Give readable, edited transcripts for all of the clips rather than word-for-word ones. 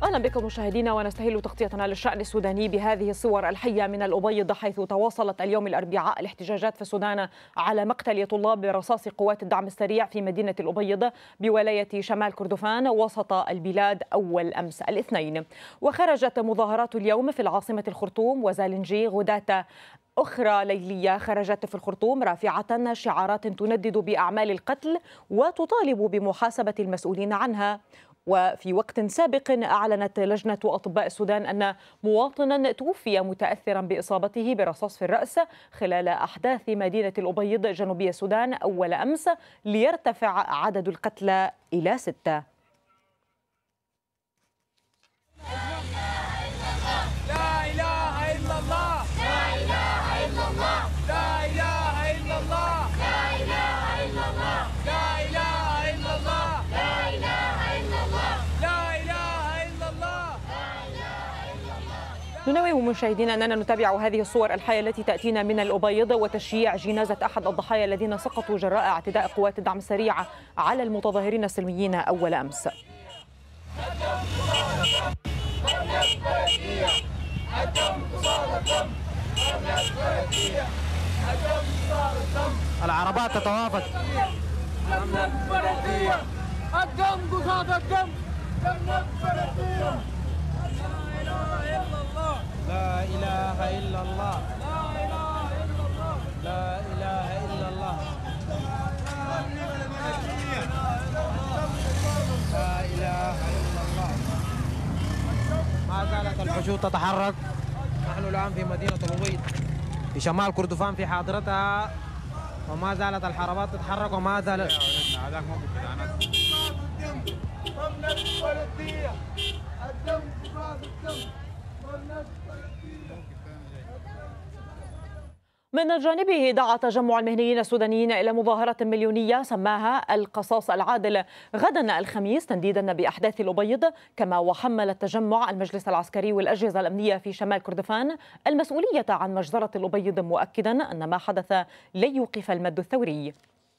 أهلا بكم مشاهدينا، ونستهل تغطيتنا للشأن السوداني بهذه الصور الحية من الأبيض، حيث تواصلت اليوم الأربعاء الاحتجاجات في السودان على مقتل طلاب برصاص قوات الدعم السريع في مدينة الأبيض بولاية شمال كردفان وسط البلاد أول أمس الاثنين. وخرجت مظاهرات اليوم في العاصمة الخرطوم وزالنجي غداة أخرى ليلية خرجت في الخرطوم رافعة شعارات تندد بأعمال القتل وتطالب بمحاسبة المسؤولين عنها. وفي وقت سابق أعلنت لجنة أطباء السودان أن مواطنا توفي متأثرا بإصابته برصاص في الرأس خلال أحداث مدينة الأبيض جنوبي السودان أول أمس، ليرتفع عدد القتلى إلى 6. ننوه مشاهدينا أننا نتابع هذه الصور الحية التي تأتينا من الأبيض وتشييع جنازة أحد الضحايا الذين سقطوا جراء اعتداء قوات الدعم السريع على المتظاهرين السلميين أول أمس. العربات تتوافد. الدم قصاد الدم. لا إله إلا الله. لا إله إلا الله. لا إله إلا الله. ما زالت الحشود تتحرك. نحن الآن في مدينة الأبيض في شمال كردفان في حاضرتها، وما زالت الحربات تتحرك وما زالت من جانبه دعا تجمع المهنيين السودانيين إلى مظاهرة مليونية سماها القصاص العادل غدا الخميس تنديدا بأحداث الأبيض. كما وحمل التجمع المجلس العسكري والأجهزة الأمنية في شمال كردفان المسؤولية عن مجزرة الأبيض، مؤكدا أن ما حدث لن يوقف المد الثوري.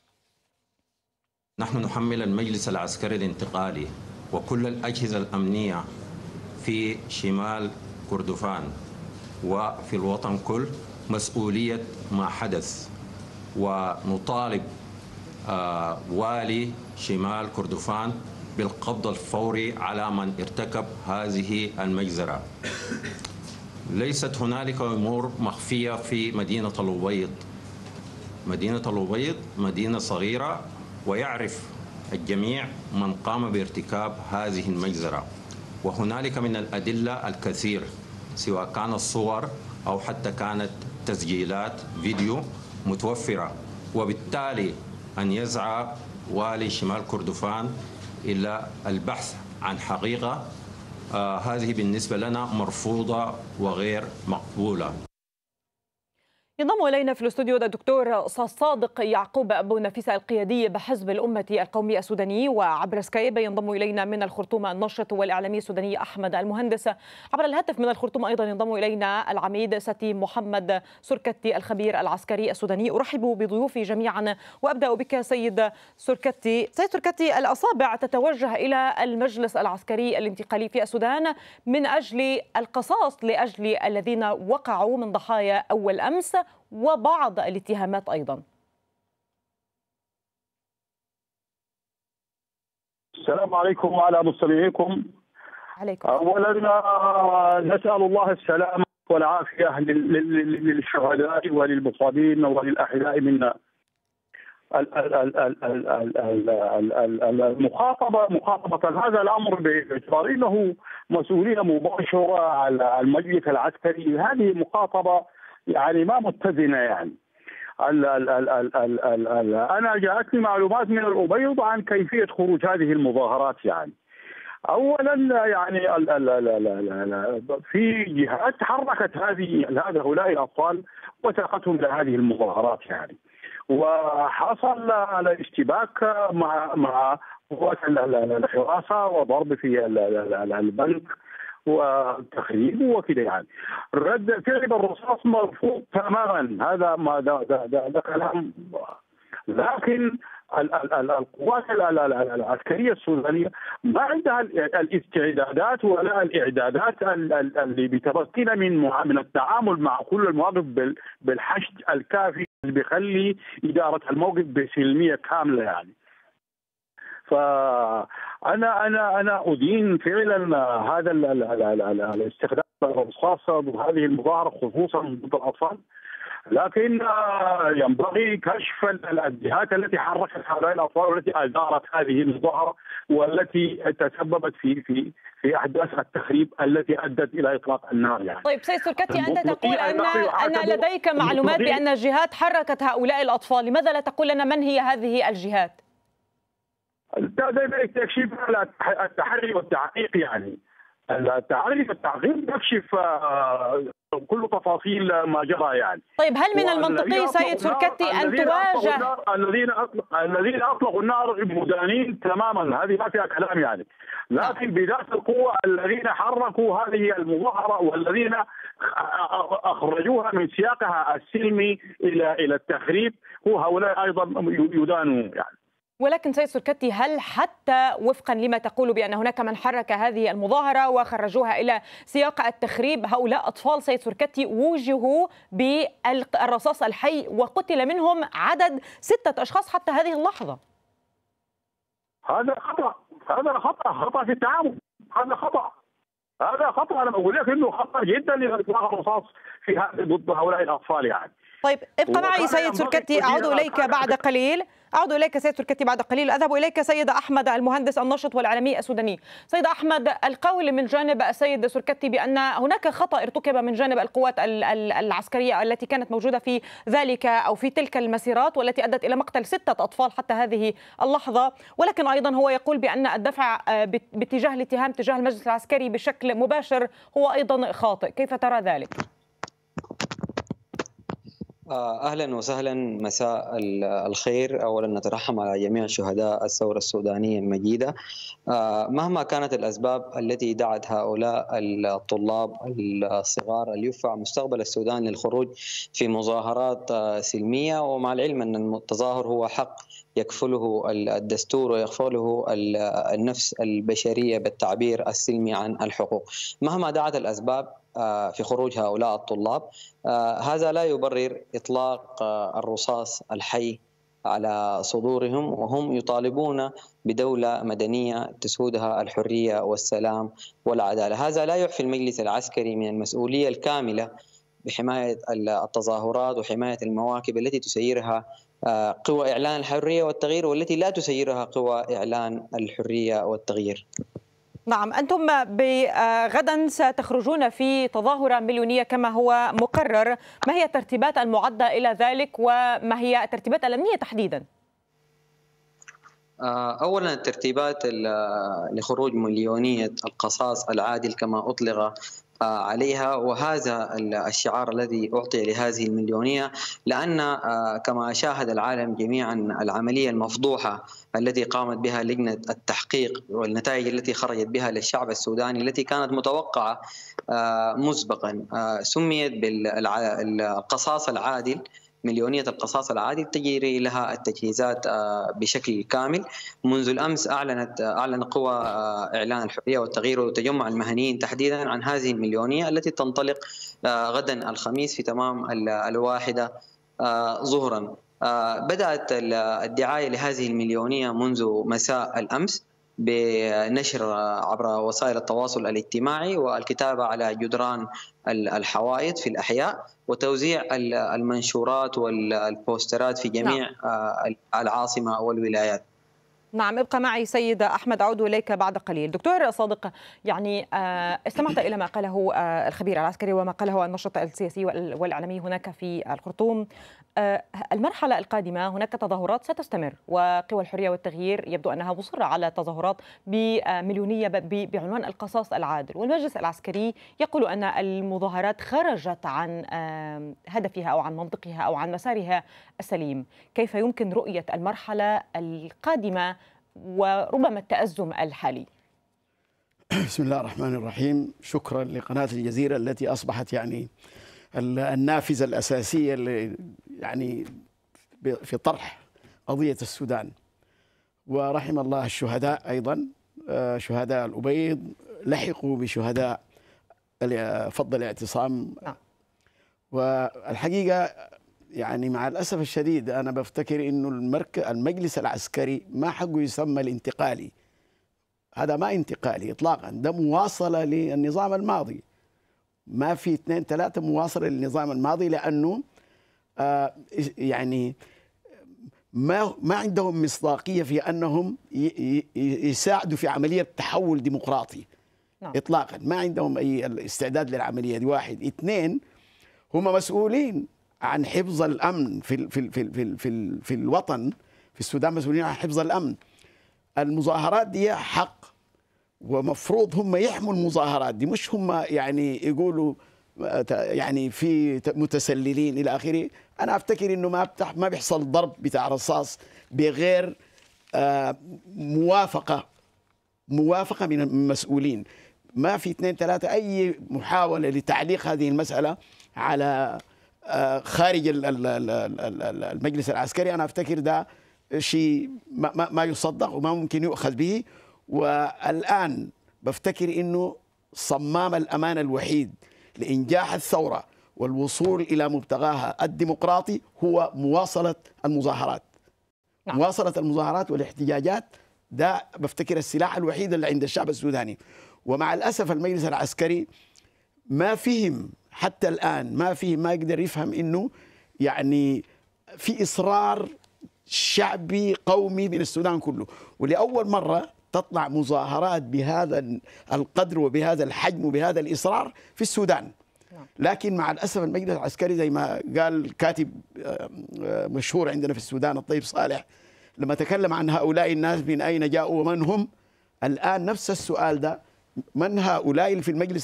نحن نحمل المجلس العسكري الانتقالي وكل الأجهزة الأمنية في شمال كردفان وفي الوطن كل مسؤولية ما حدث، ونطالب والي شمال كردفان بالقبض الفوري على من ارتكب هذه المجزرة. ليست هنالك أمور مخفية في مدينة الأبيض. مدينة الأبيض مدينة صغيرة، ويعرف الجميع من قام بارتكاب هذه المجزرة، وهنالك من الأدلة الكثير سواء كانت صور أو حتى كانت تسجيلات فيديو متوفرة. وبالتالي أن يسعى والي شمال كردفان إلى البحث عن حقيقة هذه بالنسبة لنا مرفوضة وغير مقبولة. ينضم إلينا في الاستوديو الدكتور صادق يعقوب أبو نفيسة القيادي بحزب الأمة القومي السوداني، وعبر سكايب ينضم إلينا من الخرطوم الناشط والإعلامي السوداني أحمد المهندس. عبر الهاتف من الخرطوم أيضا ينضم إلينا العميد ستي محمد سركتي الخبير العسكري السوداني. أرحب بضيوفي جميعا، وأبدأ بك سيد سركتي. سيد سركتي، الأصابع تتوجه إلى المجلس العسكري الانتقالي في السودان من أجل القصاص لأجل الذين وقعوا من ضحايا أول أمس وبعض الاتهامات أيضا. السلام عليكم وعلى مستمعيكم. عليكم. أولا نسأل الله السلامة والعافية للشهداء وللمصابين وللأحياء منا. مخاطبة هذا الأمر باعتبار أنه مسؤولية مباشرة على المجلس العسكري، هذه مخاطبة يعني ما متزنة. يعني أنا جاءتني معلومات من الأبيض عن كيفية خروج هذه المظاهرات. يعني أولا يعني في جهات حركت هؤلاء الأطفال وساقتهم لهذه المظاهرات، يعني وحصل الاشتباك مع قوات الحراسة وضرب في البنك وتخريب وكذا. يعني رد فعل بالرصاص مرفوض تماما، هذا ما ده كلام. لكن القوات العسكريه السودانيه ما عندها الاستعدادات ولا الاعدادات اللي بتمكن من التعامل مع كل المواقف بالحشد الكافي اللي بيخلي اداره الموقف بسلميه كامله يعني. فانا ادين فعلا هذا الاستخدام الرصاص وهذه المظاهره خصوصا ضد الاطفال، لكن ينبغي كشف الجهات التي حركت هؤلاء الاطفال والتي ادارت هذه المظاهره والتي تسببت في احداث التخريب التي ادت الى اطلاق النار يعني. طيب سيد سركتي، انت تقول ان لديك معلومات بان الجهات حركت هؤلاء الاطفال، لماذا لا تقول لنا من هي هذه الجهات؟ تكشيف التحري والتعقيق يعني. التحري والتعقيق يكشف كل تفاصيل ما جرى يعني. طيب هل من المنطقي سيد سركتي ان تواجه الذين اطلقوا النار مدانين تماما، هذه ما فيها كلام يعني، لكن بذات القوه الذين حركوا هذه المظاهره والذين اخرجوها من سياقها السلمي الى التخريب هو هؤلاء ايضا يدانوا يعني. ولكن سيد سركتي، هل حتى وفقا لما تقول بأن هناك من حرك هذه المظاهرة وخرجوها إلى سياق التخريب، هؤلاء أطفال سيد سركتي ووجهوا بالرصاص الحي وقتل منهم عدد 6 أشخاص حتى هذه اللحظة؟ هذا خطأ في التعامل، هذا خطأ أنا بقول لك إنه خطأ جدا لإطلاق الرصاص في ضد هؤلاء الأطفال يعني. طيب ابقى معي سيد سركتي، أعود إليك بعد قليل. سيد سركتي بعد قليل. أذهب إليك سيد أحمد المهندس الناشط والإعلامي السوداني. سيد أحمد، القول من جانب السيد سركتي بأن هناك خطأ ارتكب من جانب القوات العسكرية التي كانت موجودة في ذلك أو في تلك المسيرات والتي أدت إلى مقتل 6 أطفال حتى هذه اللحظة، ولكن أيضا هو يقول بأن الدفع باتجاه الاتهام تجاه المجلس العسكري بشكل مباشر هو أيضا خاطئ. كيف ترى ذلك؟ أهلا وسهلا، مساء الخير. أولا نترحم على جميع شهداء الثورة السودانية المجيدة. مهما كانت الأسباب التي دعت هؤلاء الطلاب الصغار ليدفع مستقبل السودان للخروج في مظاهرات سلمية، ومع العلم أن التظاهر هو حق يكفله الدستور ويكفله النفس البشرية بالتعبير السلمي عن الحقوق. مهما دعت الأسباب في خروج هؤلاء الطلاب، هذا لا يبرر إطلاق الرصاص الحي على صدورهم، وهم يطالبون بدولة مدنية تسودها الحرية والسلام والعدالة. هذا لا يعفي المجلس العسكري من المسؤولية الكاملة بحماية التظاهرات وحماية المواكب التي تسيرها قوى إعلان الحرية والتغيير والتي لا تسيرها قوى إعلان الحرية والتغيير. نعم، أنتم غدا ستخرجون في تظاهرة مليونية كما هو مقرر، ما هي الترتيبات المعدة إلى ذلك وما هي الترتيبات الأمنية تحديدا؟ أولا الترتيبات لخروج مليونية القصاص العادل كما أطلق عليها، وهذا الشعار الذي أعطي لهذه المليونية، لأن كما شاهد العالم جميعا العملية المفضوحة التي قامت بها لجنة التحقيق والنتائج التي خرجت بها للشعب السوداني التي كانت متوقعة مسبقا، سميت بالقصاص العادل، مليونية القصاص العادل، تجري لها التجهيزات بشكل كامل. منذ الأمس أعلن قوى إعلان الحرية والتغيير وتجمع المهنيين تحديدا عن هذه المليونية التي تنطلق غدا الخميس في تمام 1 ظهرا. بدأت الدعاية لهذه المليونية منذ مساء الأمس بنشر عبر وسائل التواصل الاجتماعي والكتابة على جدران الحوائط في الأحياء وتوزيع المنشورات والبوسترات في جميع العاصمة والولايات. نعم، ابقى معي سيد أحمد، أعود إليك بعد قليل. دكتور صادق، يعني استمعت إلى ما قاله الخبير العسكري وما قاله الناشط السياسي والإعلامي هناك في الخرطوم. المرحلة القادمة هناك تظاهرات ستستمر، وقوى الحرية والتغيير يبدو أنها مصرة على تظاهرات بمليونية بعنوان القصاص العادل، والمجلس العسكري يقول أن المظاهرات خرجت عن هدفها أو عن منطقها أو عن مسارها السليم. كيف يمكن رؤية المرحلة القادمة وربما التأزم الحالي؟ بسم الله الرحمن الرحيم. شكرا لقناة الجزيرة التي أصبحت يعني النافذة الأساسية يعني في طرح قضية السودان. ورحم الله الشهداء أيضا، شهداء الأبيض لحقوا بشهداء فض الاعتصام. والحقيقة يعني مع الأسف الشديد أنا بفتكر إنه المجلس العسكري ما حقه يسمى الانتقالي. هذا ما انتقالي إطلاقا، ده مواصلة للنظام الماضي. ما في 2 3 مواصلة للنظام الماضي، لأنه يعني ما عندهم مصداقية في أنهم يساعدوا في عملية تحول ديمقراطي إطلاقا. ما عندهم أي استعداد للعملية دي. 1 2 هم مسؤولين عن حفظ الأمن في الوطن، في السودان مسؤولين عن حفظ الأمن. المظاهرات دي حق، ومفروض هم يحموا المظاهرات دي، مش هم يعني يقولوا يعني في متسللين إلى آخره. أنا أفتكر إنه ما بيحصل ضرب بتاع رصاص بغير موافقة من المسؤولين. ما في 2 3 أي محاولة لتعليق هذه المسألة على خارج المجلس العسكري. أنا أفتكر ده شيء ما يصدق وما ممكن يؤخذ به. والآن بفتكر إنه صمام الأمان الوحيد لإنجاح الثورة والوصول إلى مبتغاها الديمقراطي هو مواصلة المظاهرات. مواصلة المظاهرات والاحتجاجات، ده بفتكر السلاح الوحيد اللي عند الشعب السوداني. ومع الأسف المجلس العسكري ما فهم حتى الآن، ما يقدر يفهم إنه يعني في إصرار شعبي قومي من السودان كله، ولأول مرة تطلع مظاهرات بهذا القدر وبهذا الحجم وبهذا الإصرار في السودان. لكن مع الأسف المجلس العسكري زي ما قال كاتب مشهور عندنا في السودان الطيب صالح، لما تكلم عن هؤلاء الناس من أين جاءوا ومن هم، الآن نفس السؤال ده، من هؤلاء اللي في المجلس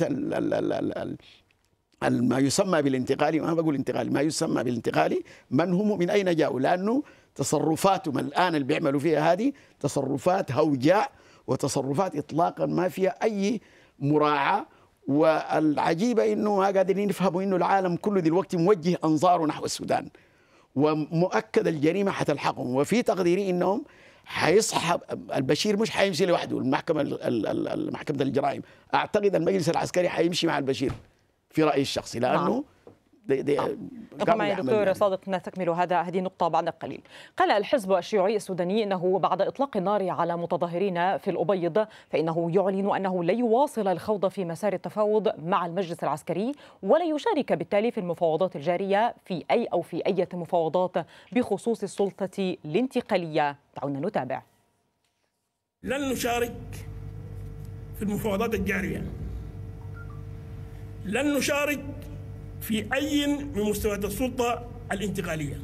ما يسمى بالانتقالي، ما بقول انتقالي، ما يسمى بالانتقالي، من هم من أين جاءوا؟ لأنه تصرفاتهم الآن اللي بيعملوا فيها هذه تصرفات هوجاء وتصرفات إطلاقا ما فيها أي مراعاة. والعجيبة إنه ما قادرين يفهموا إنه العالم كله دلوقتي موجه أنظاره نحو السودان، ومؤكد الجريمة حتلحقهم. وفي تقديري إنهم حيصحى البشير، مش حيمشي لوحده محكمة الجرائم. أعتقد المجلس العسكري حيمشي مع البشير في رأيي الشخصي، لأنه ابقى معي دكتور صادق نستكمل هذه النقطة بعد قليل. قال الحزب الشيوعي السوداني أنه بعد إطلاق النار على متظاهرين في الأبيض فإنه يعلن أنه لا يواصل الخوض في مسار التفاوض مع المجلس العسكري، ولا يشارك بالتالي في المفاوضات الجارية في أي مفاوضات بخصوص السلطة الانتقالية. دعونا نتابع. لن نشارك في المفاوضات الجارية، لن نشارك في أي من مستويات السلطة الانتقالية.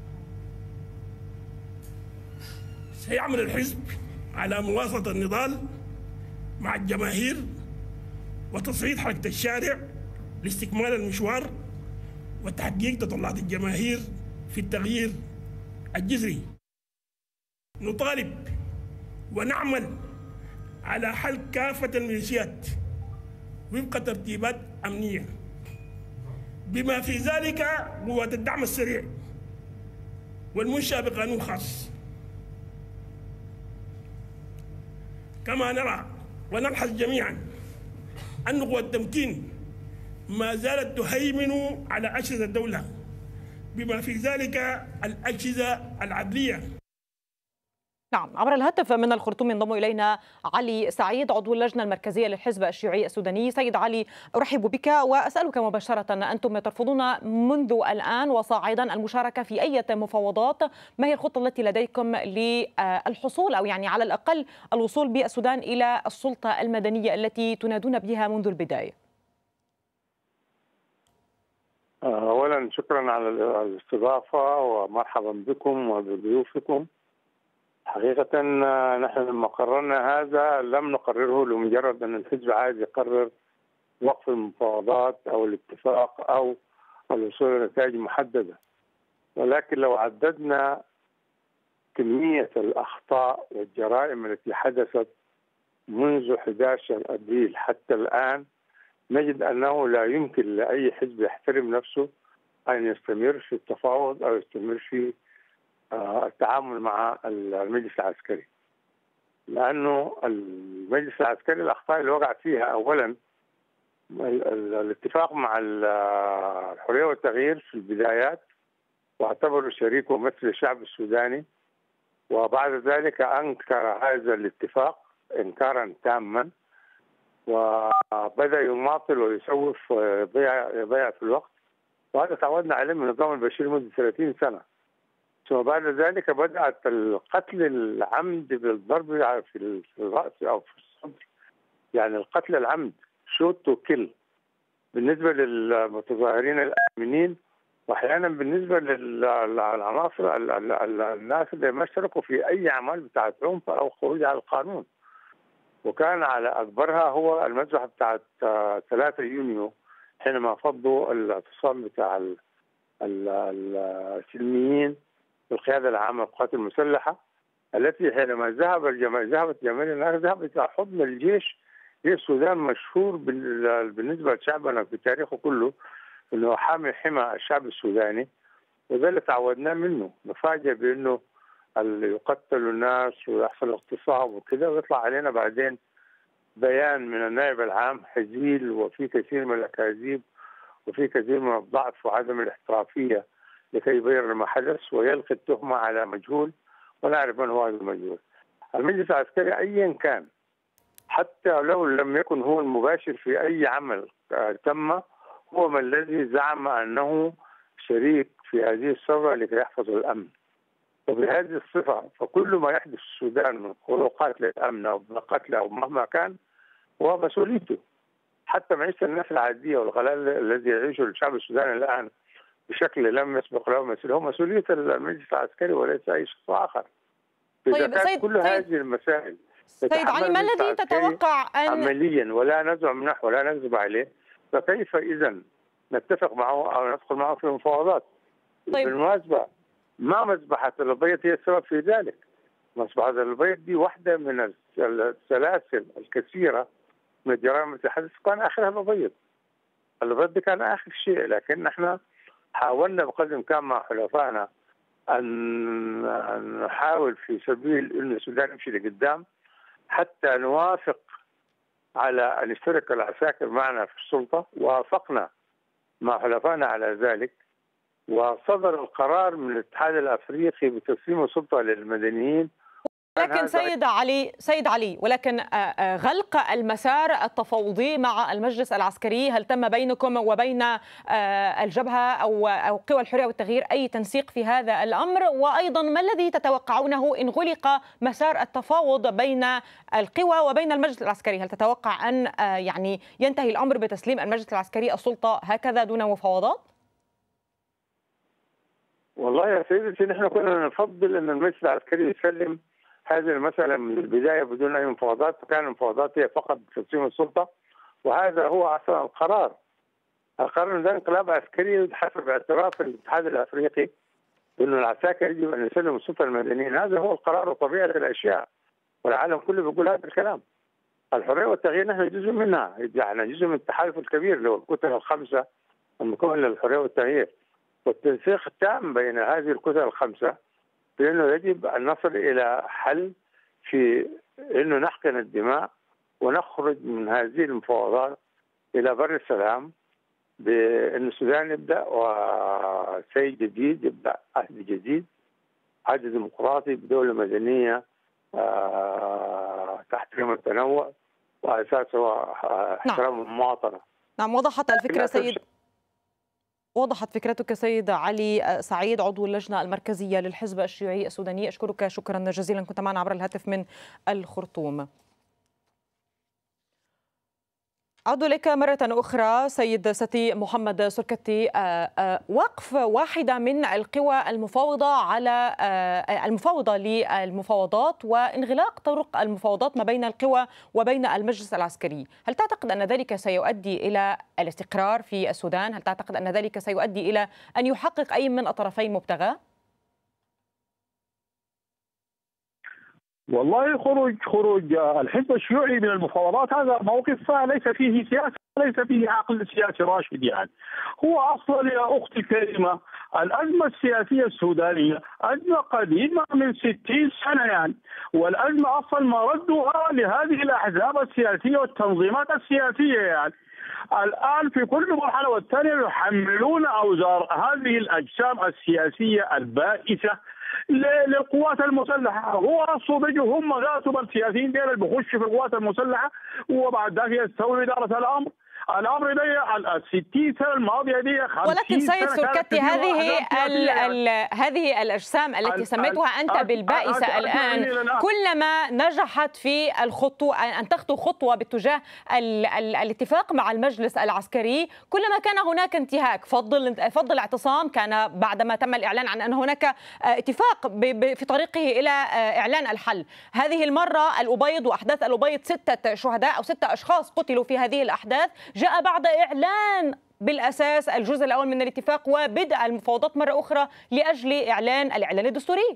سيعمل الحزب على مواصلة النضال مع الجماهير وتصعيد حركة الشارع لاستكمال المشوار وتحقيق تطلعات الجماهير في التغيير الجذري. نطالب ونعمل على حل كافة الميليشيات وفق ترتيبات أمنية، بما في ذلك قوات الدعم السريع والمنشأة بقانون خاص. كما نرى ونلحظ جميعا أن قوى التمكين ما زالت تهيمن على أجهزة الدولة، بما في ذلك الأجهزة العدلية. نعم، عبر الهاتف من الخرطوم ينضم إلينا علي سعيد عضو اللجنة المركزية للحزب الشيوعي السوداني. سيد علي، أرحب بك وأسألك مباشرة، أنتم ترفضون منذ الآن وصاعدا المشاركة في أي مفاوضات، ما هي الخطة التي لديكم للحصول أو يعني على الأقل الوصول بالسودان إلى السلطة المدنية التي تنادون بها منذ البداية؟ أولا شكرا على الاستضافة ومرحبا بكم وبضيوفكم. حقيقة نحن لما قررنا هذا لم نقرره لمجرد أن الحزب عايز يقرر وقف المفاوضات أو الاتفاق أو الوصول لنتائج محددة، ولكن لو عددنا كمية الأخطاء والجرائم التي حدثت منذ 11 أبريل حتى الآن نجد أنه لا يمكن لأي حزب يحترم نفسه أن يستمر في التفاوض أو يستمر في التعامل مع المجلس العسكري، لأنه المجلس العسكري الأخطاء اللي وقع فيها أولا الاتفاق مع الحرية والتغيير في البدايات واعتبروا شريك وممثل الشعب السوداني، وبعد ذلك أنكر هذا الاتفاق إنكارا تاما وبدأ يماطل ويسوف ويضيع في الوقت، وهذا تعودنا عليه من نظام البشير منذ 30 سنة. ثم بعد ذلك بدأت القتل العمد بالضرب في الرأس أو في الصدر، يعني القتل العمد شوت تو كيل بالنسبة للمتظاهرين الآمنين، وأحيانا بالنسبة للعناصر الناس اللي ما اشتركوا في أي أعمال بتاعت عنف أو خروج على القانون. وكان على أكبرها هو المذبحة بتاعت 3 يونيو حينما فضوا الاعتصام بتاع السلميين بالقيادة العامة للقوات المسلحة، التي حينما ذهبت جماهير الناس ذهبت إلى حضن الجيش. السودان مشهور بالنسبة لشعبنا في تاريخه كله أنه حمى الشعب السوداني، وده اللي تعودنا منه. نفاجئ بأنه يقتل الناس ويحصل اغتصاب وكذا، ويطلع علينا بعدين بيان من النائب العام هزيل وفي كثير من الأكاذيب وفي كثير من الضعف وعدم الاحترافية لكي يبرر ما حدث ويلقي التهمة على مجهول ولا أعرف من هو هذا المجهول. المجلس العسكري أيا كان حتى لو لم يكن هو المباشر في أي عمل تم، هو من الذي زعم أنه شريك في هذه الثورة لكي يحفظ الأمن. وبهذه الصفة فكل ما يحدث في السودان من خروقات للأمن أو قتل أو مهما كان هو مسؤوليته. حتى معيشة الناس العادية والغلاء الذي يعيشه الشعب السوداني الآن بشكل لم يسبق له مثل هو مسؤولية المجلس العسكري وليس أي شخص آخر. طيب سيد كل هذه المسائل سيد علي، ما الذي تتوقع أن عمليا ولا نزع منه ولا نكذب عليه، فكيف إذا نتفق معه أو ندخل معه في مفاوضات؟ طيب. بالمناسبة ما مذبحة الأبيض هي السبب في ذلك. مذبحة الأبيض دي واحدة من السلاسل الكثيرة من الجرائم التي حدثت، كان آخرها الأبيض. الأبيض كان آخر شيء، لكن نحن حاولنا بقدر الإمكان مع حلفائنا أن نحاول في سبيل أن السودان يمشي لقدام حتى نوافق على أن يشترك العساكر معنا في السلطة. وافقنا مع حلفائنا على ذلك، وصدر القرار من الاتحاد الأفريقي بتسليم السلطة للمدنيين. لكن سيد علي ولكن غلق المسار التفاوضي مع المجلس العسكري، هل تم بينكم وبين الجبهة أو قوى الحرية والتغيير أي تنسيق في هذا الأمر؟ وأيضا ما الذي تتوقعونه إن غلق مسار التفاوض بين القوى وبين المجلس العسكري؟ هل تتوقع أن يعني ينتهي الأمر بتسليم المجلس العسكري السلطة هكذا دون مفاوضات؟ والله يا سيدتي نحن كنا نفضل أن المجلس العسكري يسلم هذه المسألة من البداية بدون أي مفاوضات، فكان المفاوضات هي فقط تسليم السلطة، وهذا هو أصلا القرار. القرار ده انقلاب عسكري حسب اعتراف الاتحاد الأفريقي أنه العساكر يجب أن يسلموا السلطة المدنيين. هذا هو القرار وطبيعة الأشياء، والعالم كله بيقول هذا الكلام. الحرية والتغيير نحن جزء منها، يعني جزء من التحالف الكبير اللي هو الكتل الخمسة المكون للحرية والتغيير، والتنسيق التام بين هذه الكتل الخمسة بأنه يجب أن نصل إلى حل في أنه نحقن الدماء ونخرج من هذه المفاوضات إلى بر السلام، بأن السودان يبدأ وسيد جديد، يبدأ عهد جديد، عهد ديمقراطي بدولة مدنية تحترم التنوع وأساسه احترام المواطنة. نعم، وضحت الفكرة سيد، وضحت فكرتك سيد علي سعيد عضو اللجنة المركزية للحزب الشيوعي السوداني. أشكرك شكرا جزيلا، كنت معنا عبر الهاتف من الخرطوم. أعود لك مرة أخرى سيد ستي محمد سركتي. وقف واحدة من القوى المفاوضة للمفاوضات وانغلاق طرق المفاوضات ما بين القوى وبين المجلس العسكري، هل تعتقد أن ذلك سيؤدي إلى الاستقرار في السودان؟ هل تعتقد أن ذلك سيؤدي إلى أن يحقق أي من الطرفين مبتغاه؟ والله خروج الحزب الشيوعي من المفاوضات هذا موقف ليس فيه سياسة، ليس فيه عقل سياسي راشد. يعني هو اصلا يا اختي الكريمه الأزمة السياسية السودانية أزمة قديمة من 60 سنة يعني، والأزمة أصلا مردها لهذه الأحزاب السياسية والتنظيمات السياسية يعني. الآن في كل مرحلة والثانية يحملون أوزار هذه الأجسام السياسية البائسة للقوات المسلحة. هو أصله بيجوا هم ذاتهم السياسيين ديل اللي بيخشوا في القوات المسلحة، وبعد ذلك يستولوا إدارة الأمر. الامر ده ال 60 سنه الماضيه دي 50 ولكن سيد سنة سركتي هذه الاجسام التي سميتها انت بالبائسه الان كلما نجحت في الخطوه ان تخطو خطوه باتجاه الاتفاق مع المجلس العسكري، كلما كان هناك انتهاك. فض الاعتصام كان بعدما تم الاعلان عن ان هناك اتفاق في طريقه الى اعلان الحل. هذه المره الأبيض واحداث الأبيض 6 شهداء او 6 اشخاص قتلوا في هذه الاحداث جاء بعد إعلان بالأساس الجزء الأول من الاتفاق وبدء المفاوضات مرة أخرى لأجل إعلان الإعلان الدستوري.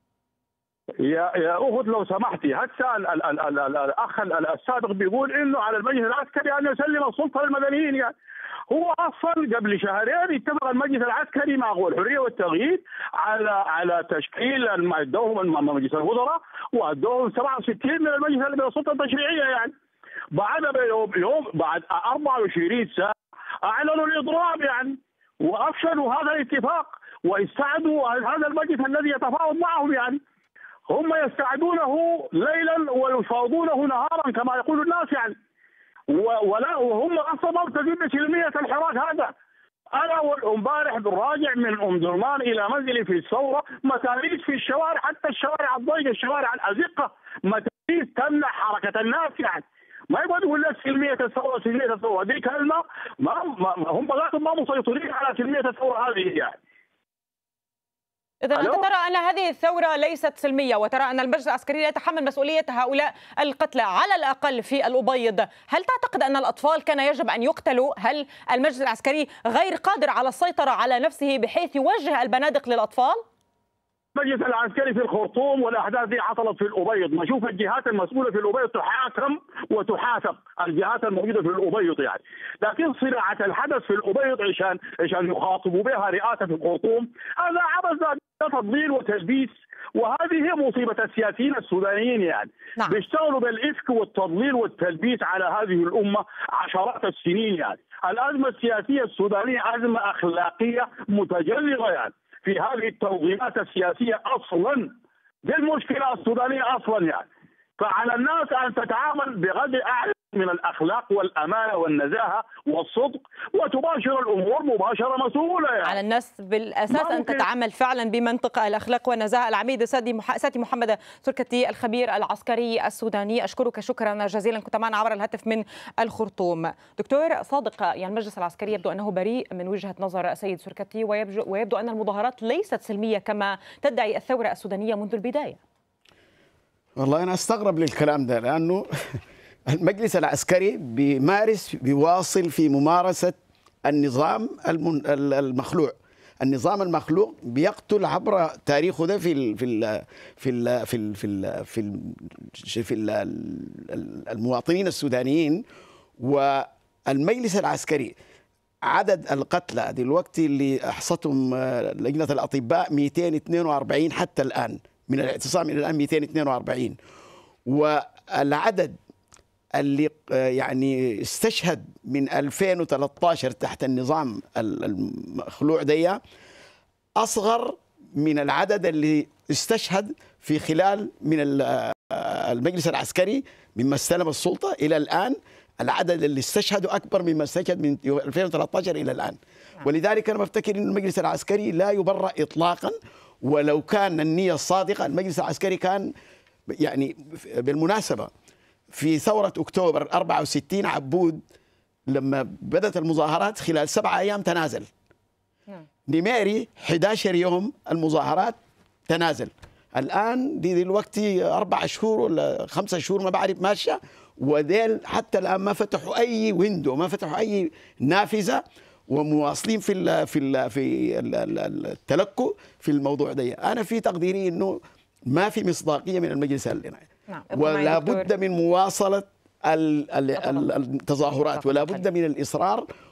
يا أخت لو سمحتي، هسه الأخ السابق بيقول إنه على المجلس العسكري أن يسلم السلطة للمدنيين يعني. هو أصلا قبل شهرين اتفق المجلس العسكري مع قوى الحرية والتغيير على تشكيل ادوهم مجلس الوزراء وادوهم 67 من المجلس من السلطة التشريعية يعني. بعد يوم بعد 24 ساعة أعلنوا الإضراب يعني، وأفشلوا هذا الاتفاق واستعدوا هذا المجلس الذي يتفاوض معهم يعني. هم يستعدونه ليلا ويفاوضونه نهارا كما يقول الناس يعني. وهم أصلا مرتدين بسلمية الحراك هذا. أنا امبارح راجع من أم درمان إلى منزلي في الثورة، متاريس في الشوارع، حتى الشوارع الضيقة، الشوارع الأزقة، متاريس تمنع حركة الناس يعني. ما يقعد يقول لك سلمية الثورة سلمية الثورة، دي كلمة هم ذاتهم ما مسيطرين على سلمية الثورة هذه يعني. إذا أنت ترى أن هذه الثورة ليست سلمية، وترى أن المجلس العسكري لا يتحمل مسؤولية هؤلاء القتلى على الأقل في الأبيض. هل تعتقد أن الأطفال كان يجب أن يقتلوا؟ هل المجلس العسكري غير قادر على السيطرة على نفسه بحيث يوجه البنادق للأطفال؟ المجلس العسكري في الخرطوم والاحداث دي حصلت في الأبيض، نشوف الجهات المسؤوله في الأبيض تحاكم وتحاسب، الجهات الموجوده في الأبيض يعني. لكن صناعه الحدث في الأبيض عشان يخاطبوا بها رئاسه في الخرطوم، هذا عبث، تضليل وتلبيس، وهذه هي مصيبه السياسيين السودانيين يعني. نعم. بيشتغلوا بالإفك والتضليل والتلبيس على هذه الامه عشرات السنين يعني. الازمه السياسيه السودانيه ازمه اخلاقيه متجلطه يعني في هذه التنظيمات السياسية أصلا. دي المشكلة السودانية أصلا يعني. فعلى الناس أن تتعامل بغض أعلى من الأخلاق والأمانة والنزاهة والصدق، وتباشر الأمور مباشرة مسؤولة يعني. على الناس بالأساس أن تتعامل فعلا بمنطق الأخلاق والنزاهة. العميد ساتي محمد سركتي الخبير العسكري السوداني، أشكرك شكرا جزيلا، كنت معنا عبر الهاتف من الخرطوم. دكتور صادق، يعني المجلس العسكري يبدو أنه بريء من وجهة نظر سيد سركتي، ويبدو أن المظاهرات ليست سلمية كما تدعي الثورة السودانية منذ البداية. والله أنا أستغرب للكلام ده، لأنه المجلس العسكري بيواصل في ممارسة النظام المخلوع. النظام المخلوع بيقتل عبر تاريخه ده في المواطنين السودانيين. والمجلس العسكري عدد القتلى دلوقتي اللي احصتهم لجنة الأطباء 242 حتى الآن، من الاعتصام إلى الآن 242. والعدد اللي يعني استشهد من 2013 تحت النظام المخلوع دي أصغر من العدد اللي استشهد في خلال من المجلس العسكري مما استلم السلطة إلى الآن. العدد اللي استشهدوا أكبر مما استشهد من 2013 إلى الآن. ولذلك أنا بفتكر أن المجلس العسكري لا يبرأ إطلاقا. ولو كان النية الصادقة، المجلس العسكري كان يعني بالمناسبة في ثورة أكتوبر 64 عبود لما بدأت المظاهرات خلال 7 أيام تنازل. نميري 11 يوم المظاهرات تنازل. الآن دي دلوقتي 4 شهور ولا 5 شهور ما بعرف ماشية، وديل حتى الآن ما فتحوا أي ويندو، ما فتحوا أي نافذة، ومواصلين في التلكؤ في الموضوع ده. أنا في تقديري إنه ما في مصداقية من المجلس الجنائي، ولا بد من مواصلة التظاهرات، ولا بد من الإصرار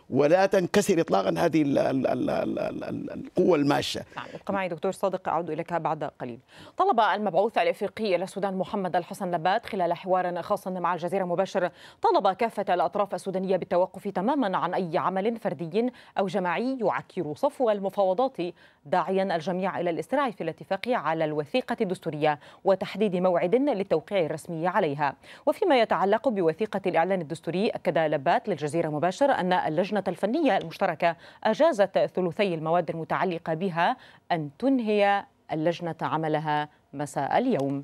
ولا تنكسر إطلاقا هذه القوة الماشة. نعم، ابقى معي دكتور صادق، أعود إليك بعد قليل. طلب المبعوث الإفريقي إلى السودان محمد الحسن لبات خلال حوار خاص مع الجزيرة مباشر طلب كافة الأطراف السودانية بالتوقف تماما عن أي عمل فردي أو جماعي يعكر صفو المفاوضات، داعيا الجميع إلى الإسراع في الاتفاق على الوثيقة الدستورية وتحديد موعد للتوقيع الرسمي عليها. وفيما يتعلق بوثيقة الإعلان الدستوري، أكد لبات للجزيرة مباشر أن اللجنة الفنية المشتركة أجازت ثلثي المواد المتعلقة بها أن تنهي اللجنة عملها مساء اليوم.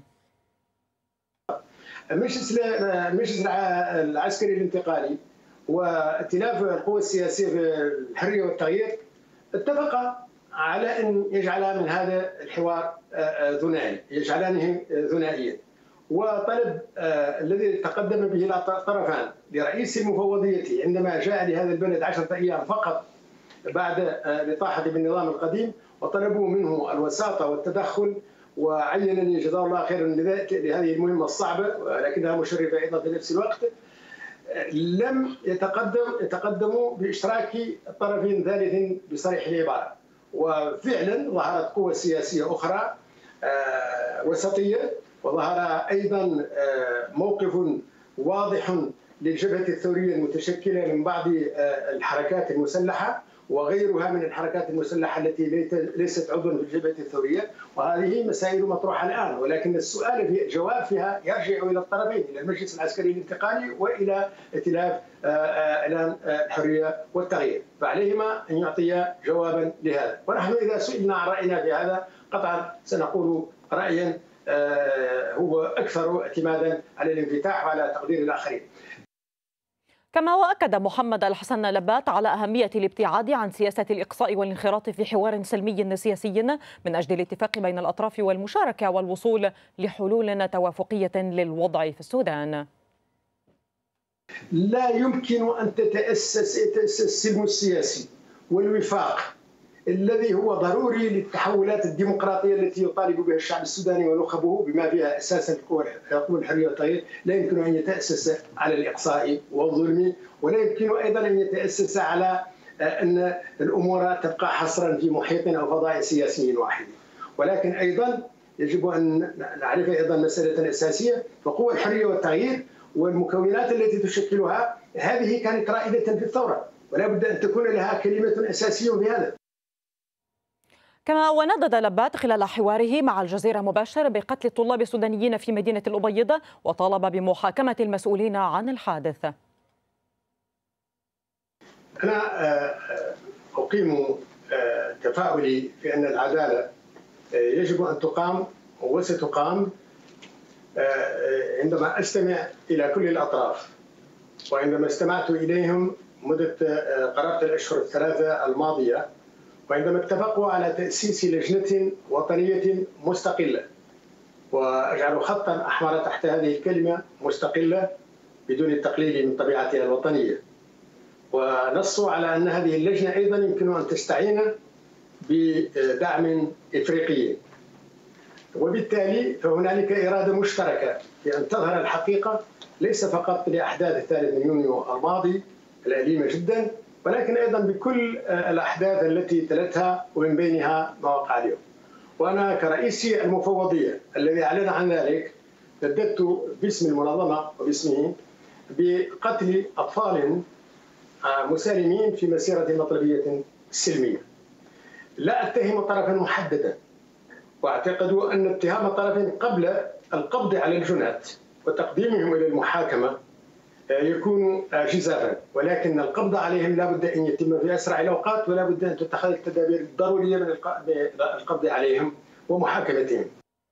المجلس العسكري الانتقالي وائتلاف القوى السياسية في الحرية والتغيير اتفقا على أن يجعل من هذا الحوار ثنائي، يجعلانه ثنائيا. وطلب الذي تقدم به الطرفان لرئيس المفوضية عندما جاء لهذا البلد 10 أيام فقط بعد الإطاحة بالنظام القديم، وطلبوا منه الوساطة والتدخل، وعينني جزاه الله خيرا لهذه المهمة الصعبة ولكنها مشرفة أيضا في نفس الوقت. لم يتقدموا بإشراك طرف ثالث بصريح العبارة، وفعلا ظهرت قوى سياسية أخرى وسطية، وظهر أيضا موقف واضح للجبهة الثورية المتشكلة من بعض الحركات المسلحة وغيرها من الحركات المسلحة التي ليست عضوا في الجبهة الثورية. وهذه مسائل مطروحة الآن، ولكن السؤال في الجواب فيها يرجع إلى الطرفين، إلى المجلس العسكري الانتقالي وإلى ائتلاف إعلان الحرية والتغيير، فعليهما أن يعطيا جوابا لهذا. ونحن إذا سئلنا عن رأينا في هذا قطعا سنقول رأيا هو أكثر اعتمادا على الانفتاح وعلى تقدير الآخرين. كما وأكد محمد الحسن لبات على أهمية الابتعاد عن سياسة الإقصاء والانخراط في حوار سلمي سياسي من أجل الاتفاق بين الأطراف والمشاركة والوصول لحلول توافقية للوضع في السودان. لا يمكن أن تتأسس السلم السياسي والوفاق الذي هو ضروري للتحولات الديمقراطية التي يطالب بها الشعب السوداني ونخبه بما فيها أساسا حقوق الحرية والتغيير، لا يمكن أن يتأسس على الإقصاء والظلم، ولا يمكن أيضا أن يتأسس على أن الأمور تبقى حصرا في محيط أو فضاء سياسي واحد. ولكن أيضا يجب أن نعرف أيضا مسألة أساسية، فقوى الحرية والتغيير والمكونات التي تشكلها هذه كانت رائدة في الثورة، ولا بد أن تكون لها كلمة أساسية في هذا. كما وندد لبات خلال حواره مع الجزيرة مباشر بقتل الطلاب السودانيين في مدينة الأبيض، وطالب بمحاكمة المسؤولين عن الحادث. أنا أقيم تفاؤلي في أن العدالة يجب أن تقام وستقام عندما أستمع إلى كل الأطراف، وعندما استمعت إليهم مدة قرابة الأشهر الثلاثة الماضية، وعندما اتفقوا على تأسيس لجنة وطنية مستقلة، وأجعل خطا أحمر تحت هذه الكلمة مستقلة بدون التقليل من طبيعتها الوطنية، ونصوا على أن هذه اللجنة أيضا يمكن أن تستعين بدعم إفريقي، وبالتالي فهنالك إرادة مشتركة في أن تظهر الحقيقة ليس فقط لأحداث 3 يونيو الماضي الأليمة جدا، ولكن أيضا بكل الأحداث التي تلتها ومن بينها ما وقع اليوم. وأنا كرئيس المفوضية الذي أعلن عن ذلك نددت باسم المنظمة وباسمه بقتل أطفال مسالمين في مسيرة مطلبية سلمية. لا أتهم طرفا محددا، واعتقد أن اتهام طرف قبل القبض على الجنات وتقديمهم إلى المحاكمة يكون جزافا، ولكن القبض عليهم لا بد أن يتم في أسرع الأوقات، ولا بد أن تتخذ التدابير الضرورية من القبض عليهم ومحاكمتهم.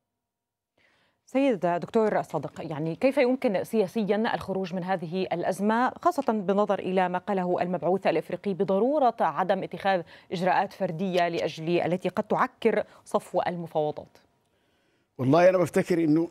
سيد دكتور صادق، يعني كيف يمكن سياسيا الخروج من هذه الأزمة، خاصة بالنظر إلى ما قاله المبعوث الإفريقي بضرورة عدم اتخاذ إجراءات فردية لأجل التي قد تعكر صفو المفاوضات؟ والله أنا بفتكر إنه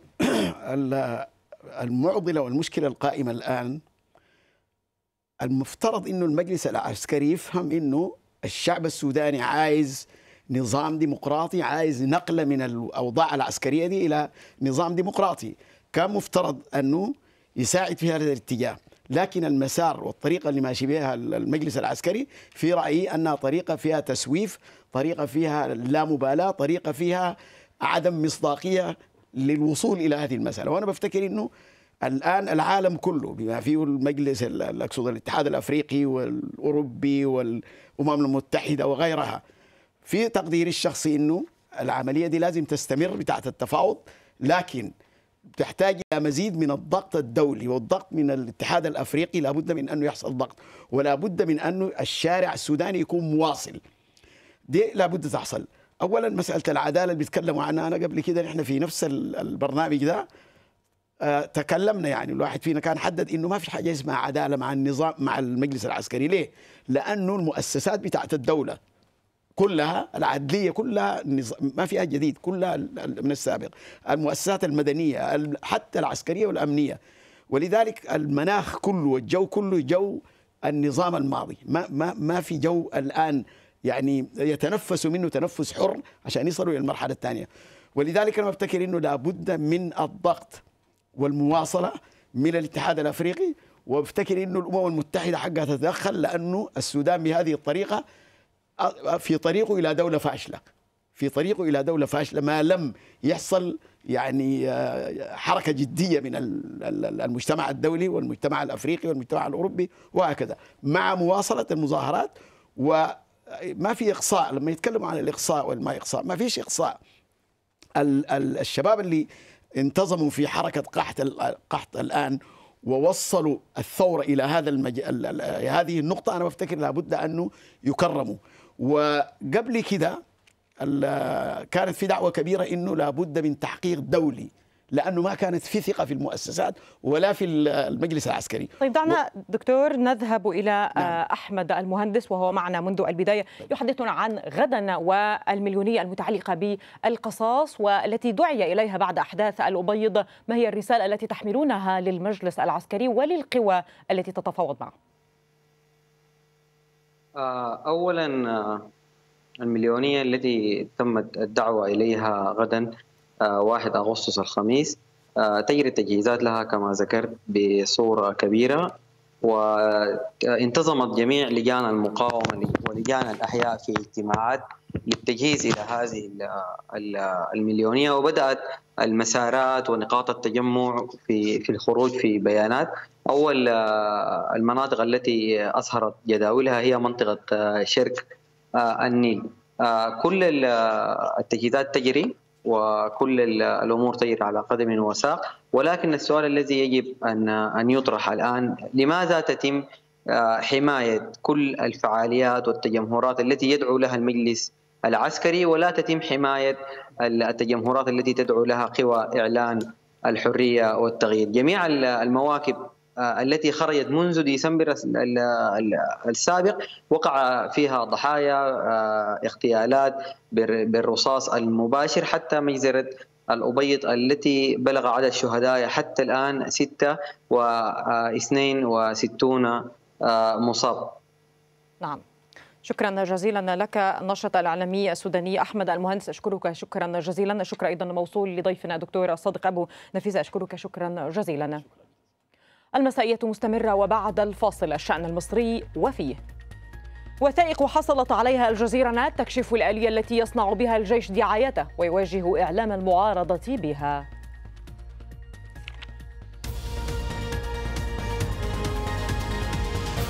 المعضلة والمشكلة القائمة الآن المفترض إنه المجلس العسكري يفهم إنه الشعب السوداني عايز نظام ديمقراطي، عايز نقلة من الأوضاع العسكرية دي إلى نظام ديمقراطي، كان مفترض أنه يساعد في هذا الاتجاه. لكن المسار والطريقة اللي ماشي بها المجلس العسكري في رأيي أنها طريقة فيها تسويف، طريقة فيها لا مبالاة، طريقة فيها عدم مصداقية للوصول إلى هذه المسألة. وأنا بفتكر أنه الآن العالم كله بما فيه المجلس، أقصد الاتحاد الأفريقي والأوروبي والأمم المتحدة وغيرها، في تقديري الشخصي أنه العملية دي لازم تستمر بتاعت التفاوض، لكن تحتاج إلى مزيد من الضغط الدولي والضغط من الاتحاد الأفريقي. لابد من أنه يحصل ضغط، ولا بد من أنه الشارع السوداني يكون مواصل. دي لابد تحصل. أولا مسألة العدالة اللي بيتكلموا عنها، أنا قبل كده نحن في نفس البرنامج ده تكلمنا، يعني الواحد فينا كان حدد إنه ما في حاجة اسمها عدالة مع النظام مع المجلس العسكري. ليه؟ لأنه المؤسسات بتاعت الدولة كلها العدلية كلها ما فيها جديد، كلها من السابق، المؤسسات المدنية حتى العسكرية والأمنية. ولذلك المناخ كله والجو كله جو النظام الماضي، ما في جو الآن يعني يتنفسوا منه تنفس حر عشان يصلوا إلى المرحلة الثانية. ولذلك أنا بفتكر إنه لابد من الضغط والمواصلة من الاتحاد الأفريقي، وبفتكر إنه الأمم المتحدة حقها تتدخل، لأنه السودان بهذه الطريقة في طريقه إلى دولة فاشلة، في طريقه إلى دولة فاشلة ما لم يحصل يعني حركة جدية من المجتمع الدولي والمجتمع الأفريقي والمجتمع الأوروبي وهكذا، مع مواصلة المظاهرات. وما في إقصاء، لما يتكلموا عن الإقصاء والما إقصاء، ما فيش إقصاء. الشباب اللي انتظموا في حركة قحط الآن ووصلوا الثورة إلى هذه النقطة، أنا بفتكر لابد أنه يكرموا. وقبل كده كانت في دعوة كبيرة إنه لابد من تحقيق دولي، لأنه ما كانت في ثقة في المؤسسات ولا في المجلس العسكري. طيب دعنا دكتور نذهب إلى أحمد المهندس، وهو معنا منذ البداية، يحدثنا عن غدا والمليونية المتعلقة بالقصاص والتي دعي إليها بعد أحداث الأبيض. ما هي الرسالة التي تحملونها للمجلس العسكري وللقوى التي تتفاوض معه؟ أولا المليونية التي تمت الدعوة إليها غدا 1 أغسطس الخميس تجري التجهيزات لها كما ذكرت بصورة كبيرة، وانتظمت جميع لجان المقاومة ولجان الأحياء في اجتماعات للتجهيز إلى هذه المليونية، وبدأت المسارات ونقاط التجمع في الخروج في بيانات. أول المناطق التي أظهرت جداولها هي منطقة شرق النيل. كل التجهيزات تجري وكل الأمور تجري على قدم وساق، ولكن السؤال الذي يجب أن يطرح الآن: لماذا تتم حماية كل الفعاليات والتجمهرات التي يدعو لها المجلس العسكري، ولا تتم حماية التجمهرات التي تدعو لها قوى إعلان الحرية والتغيير؟ جميع المواكب التي خرجت منذ ديسمبر السابق وقع فيها ضحايا، اغتيالات بالرصاص المباشر، حتى مجزرة الأبيض التي بلغ عدد الشهداء حتى الآن 662 مصاب. نعم، شكرا جزيلا لك الناشط الإعلامي السوداني أحمد المهندس، أشكرك شكرا جزيلا. الشكر أيضا موصول لضيفنا دكتور الصادق أبو نفيسة، أشكرك شكرا جزيلا. المسائية مستمرة وبعد الفاصل الشأن المصري وفيه. وثائق حصلت عليها الجزيرة نت تكشف الآلية التي يصنع بها الجيش دعايته ويواجه إعلام المعارضة بها.